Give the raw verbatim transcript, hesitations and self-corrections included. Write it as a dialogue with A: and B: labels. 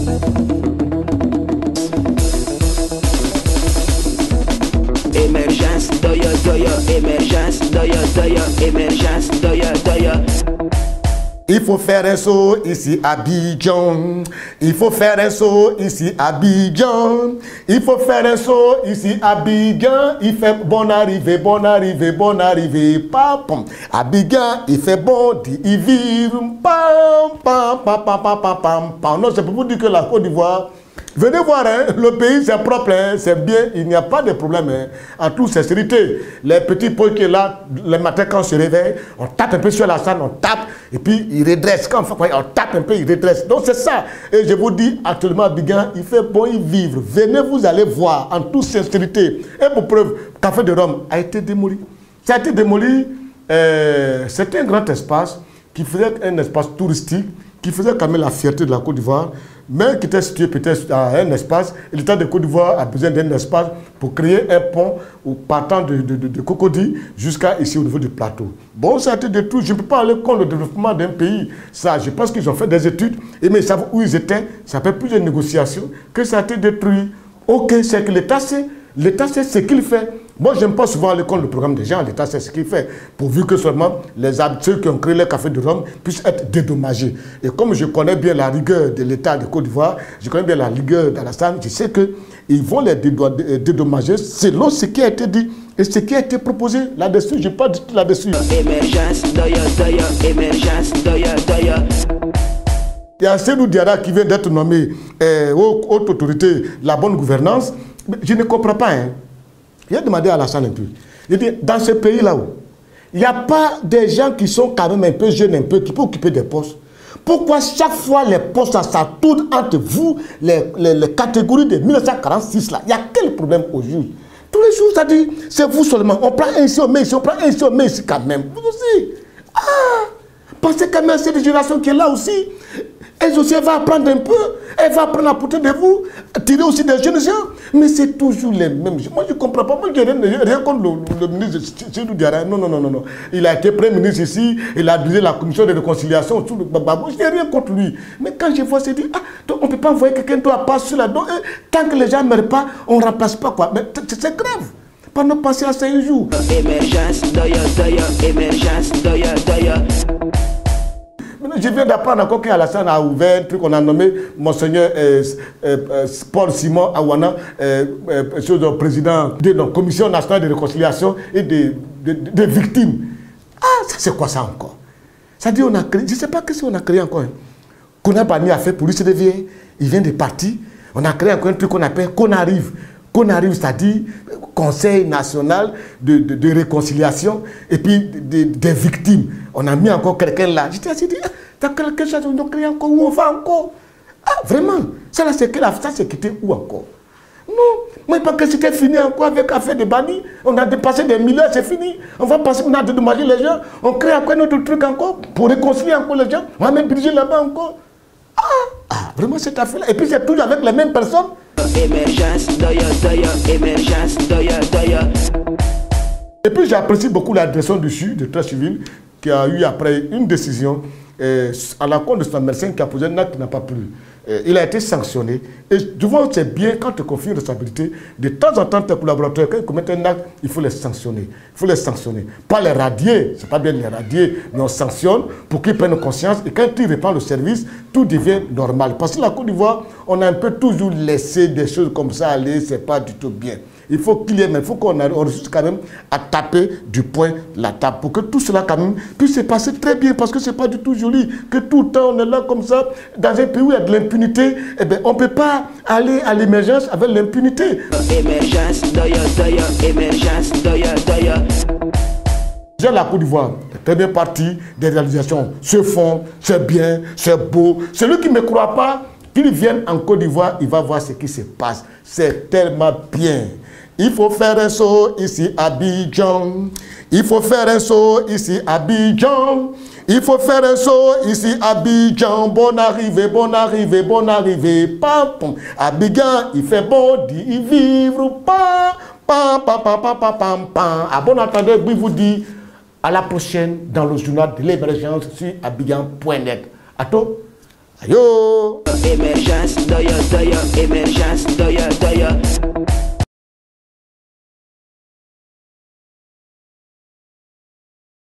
A: Émergence, doya, doya, émergence, doya, doya, émergence, doya, doya.
B: Il faut faire un saut ici à Abidjan. Il faut faire un saut ici à Abidjan. Il faut faire un saut ici à Abidjan. Il fait bon arrivée, bon arrivée, bon arrivée. Pam, Abidjan, il fait bon d'y vivre. Pam, pam, pam, pam, pam, pam, pam, pam. Non, c'est pour vous dire que la Côte d'Ivoire, venez voir, hein, le pays c'est propre, hein, c'est bien, il n'y a pas de problème. Hein. En toute sincérité, les petits points qui sont là, le matin quand on se réveille, on tape un peu sur la salle, on tape, et puis il redresse. Quand on, on tape un peu, il redresse. Donc c'est ça. Et je vous dis, actuellement, Abidjan, il fait bon y vivre. Venez, vous allez voir, en toute sincérité. Et pour preuve, Café de Rome a été démoli. Ça a été démoli, euh, c'était un grand espace qui faisait un espace touristique, qui faisait quand même la fierté de la Côte d'Ivoire, mais qui était situé peut-être à un espace. Et l'État de Côte d'Ivoire a besoin d'un espace pour créer un pont partant de, de, de, de Cocody jusqu'à ici au niveau du plateau. Bon, ça a été détruit. Je ne peux pas aller contre le développement d'un pays. Ça, je pense qu'ils ont fait des études, et mais ils savent où ils étaient. Ça fait plusieurs négociations que ça a été détruit. Ok, c'est que l'État sait. L'État sait ce qu'il fait. Moi, je n'aime pas souvent aller contre le programme des gens. L'État sait ce qu'il fait. Pourvu que seulement les ceux qui ont créé le Café de Rome puissent être dédommagés. Et comme je connais bien la rigueur de l'État de Côte d'Ivoire, je connais bien la rigueur d'Alassane, je sais qu'ils vont les dédommager selon ce qui a été dit et ce qui a été proposé là-dessus. Je ne pas du tout là-dessus.
A: Émergence, doya, doya, émergence, doya, doya.
B: Il y a Seydou Diarra qui vient d'être nommé euh, haute autorité, la bonne gouvernance. Je ne comprends pas. Hein. Il a demandé à Alassane un peu. Il dit, dans ce pays-là, il n'y a pas des gens qui sont quand même un peu jeunes, un peu, qui peuvent occuper des postes. Pourquoi chaque fois les postes, ça, ça tourne entre vous, les, les, les catégories de mille neuf cent quarante-six, là? Il y a quel problème au juge? Tous les jours, ça dit, c'est vous seulement. On prend un ici, on met ici, on prend un ici, on met ici quand même. Vous aussi. Ah! Pensez quand même à cette génération qui est là aussi. Elle aussi, elle va apprendre un peu. Elle va apprendre à porter de vous. Tirer aussi des jeunes gens. Mais c'est toujours les mêmes. Moi, je ne comprends pas. Moi, je n'ai rien contre le, le ministre Seydou Diarra. Non, non, non, non, non. Il a été Premier ministre ici. Il a dirigé la commission de réconciliation. Sous le bababou. Je n'ai rien contre lui. Mais quand je vois, c'est dit, ah, donc on ne peut pas envoyer quelqu'un qui doit passer sur la don. Tant que les gens ne meurent pas, on ne remplace pas quoi. Mais c'est grave. Pendant passer à cinq jours.
A: Émergence, doya, doya, émergence, doya, doya.
B: Je viens d'apprendre encore qu'Alassane a ouvert un truc qu'on a nommé Monseigneur euh, euh, Paul Simon Awana, euh, euh, président de la Commission nationale de réconciliation et des de, de, de victimes. Ah, ça c'est quoi ça encore? Ça dit on a créé, je ne sais pas qu'est-ce qu'on a créé encore. Hein. Kona Bani a fait pour lui, c'est de vieux, il vient de partir. On a créé encore un truc qu'on appelle qu'on arrive. Qu'on arrive, c'est-à-dire Conseil national de, de, de réconciliation et puis des de, de victimes. On a mis encore quelqu'un là. J'étais assis, dit, ah, t'as quelque chose, on a créé encore, où on va encore? Ah, vraiment? Ça, c'est quitté où encore? Non, moi, pas que c'était fini encore avec l'affaire de Bani. On a dépassé des milliards, c'est fini. On va passer, on a dédommagé les gens. On crée encore un autre truc encore pour réconcilier encore les gens. On va même diriger là-bas encore. Ah, ah, vraiment cette affaire-là. Et puis c'est toujours avec les mêmes personnes.
A: Émergence, doya, doya, émergence, doya, doya.
B: Et puis j'apprécie beaucoup la direction du C H U, de l'état civil, qui a eu après une décision euh, à la compte de son médecin qui a posé un acte qui n'a pas plu. Euh, il a été sanctionné. Et souvent, c'est bien quand tu confies une responsabilité, de temps en temps, tes collaborateurs, quand ils commettent un acte, il faut les sanctionner. Il faut les sanctionner. Pas les radier, c'est pas bien les radier, mais on sanctionne pour qu'ils prennent conscience. Et quand ils reprennent le service, tout devient normal. Parce que la Côte d'Ivoire, on a un peu toujours laissé des choses comme ça aller, c'est pas du tout bien. Il faut qu'il y ait, mais il faut qu'on réussisse quand même à taper du poing la table pour que tout cela quand même puisse se passer très bien parce que c'est pas du tout joli que tout le temps on est là comme ça dans un pays où il y a de l'impunité. Eh bien, on peut pas aller à l'émergence avec l'impunité.
A: Émergence, doya, doya, émergence, doya, doya.
B: Déjà la Côte d'Ivoire, la première partie des réalisations se font, c'est bien, c'est beau. Celui qui ne me croit pas, qu'il vienne en Côte d'Ivoire, il va voir ce qui se passe. C'est tellement bien. Il faut faire un saut ici à Abidjan. Il faut faire un saut ici à Abidjan. Il faut faire un saut ici à Abidjan. Bonne arrivée, bonne arrivée, bonne arrivée. Pam, pam. Abidjan, il fait bon d'y vivre. Pam, pam, pam, pam, pam, pam, pam, pam. À bon entendeur, je vous dis à la prochaine dans le journal de l'émergence sur abidjan point net. À toi. Ayo.
A: Émergence, doya, doya, émergence.